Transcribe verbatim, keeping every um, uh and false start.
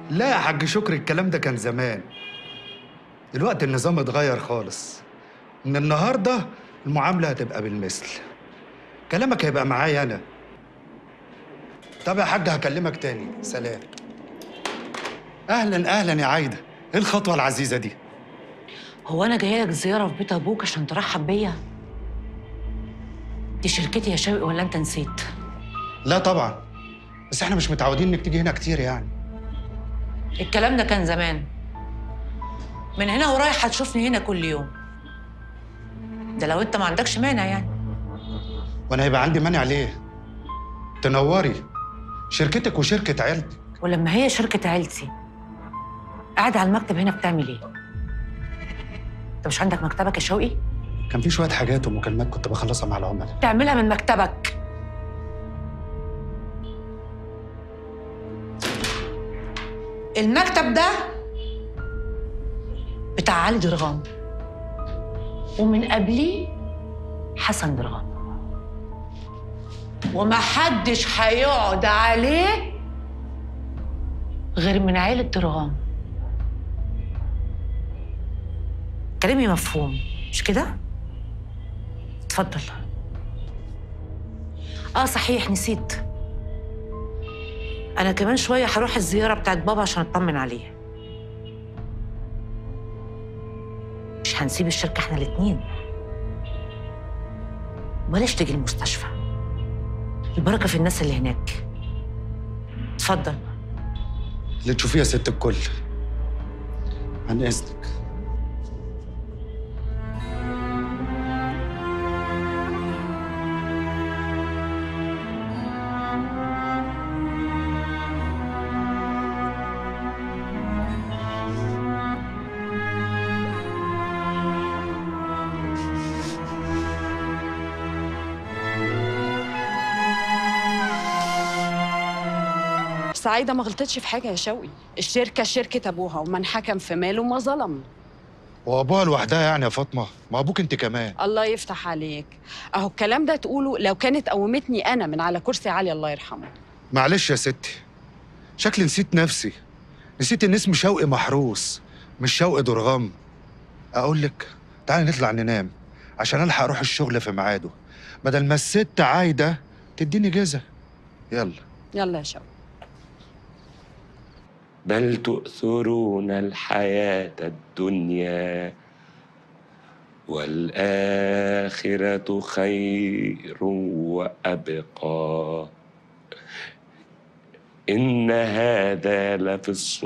لا يا حاج شكري، الكلام ده كان زمان. دلوقتي النظام اتغير خالص. من النهارده المعامله هتبقى بالمثل. كلامك هيبقى معايا انا. طب يا حاج هكلمك تاني، سلام. اهلا اهلا يا عايده، ايه الخطوه العزيزه دي؟ هو انا جايه لك زياره في بيت ابوك عشان ترحب بيا؟ دي شركتي يا شوقي، ولا انت نسيت؟ لا طبعا، بس احنا مش متعودين انك تيجي هنا كتير يعني. الكلام ده كان زمان. من هنا ورايح هتشوفني هنا كل يوم، ده لو انت ما عندكش مانع يعني. وانا هيبقى عندي مانع ليه؟ تنوري شركتك وشركه عيلتك. ولما هي شركه عيلتي قاعده على المكتب هنا بتعمل ايه؟ انت مش عندك مكتبك يا شوقي؟ كان في شويه حاجات ومكالمات كنت بخلصها مع العملاء. تعملها من مكتبك. المكتب ده بتاع علي درغام، ومن قبليه حسن درغام، ومحدش هيقعد عليه غير من عيلة درغام. كلامي مفهوم مش كده؟ اتفضل. اه صحيح نسيت، انا كمان شويه هروح الزياره بتاعت بابا عشان اطمن عليه. مش هنسيب الشركه احنا الاتنين، بلاش تيجي المستشفى، البركه في الناس اللي هناك. اتفضل. اللي تشوفيه يا ست الكل، عن اذنك. سعيدة ما غلطتش في حاجة يا شوقي، الشركة شركة أبوها، ومن حكم في ماله ما ظلم. وابوها لوحدها يعني يا فاطمه؟ ما ابوك انت كمان. الله يفتح عليك، أهو الكلام ده تقوله لو كانت قومتني أنا من على كرسي علي الله يرحمه. معلش يا ستي، شكلي نسيت نفسي، نسيت ان اسم شوقي محروس مش شوقي درغام. اقول لك تعالي نطلع ننام عشان الحق اروح الشغل في ميعاده، بدل ما الست عايده تديني جزا. يلا يلا يا شوقي. بل تؤثرون الحياة الدنيا والآخرة خير وأبقى إن هذا لفي الصحف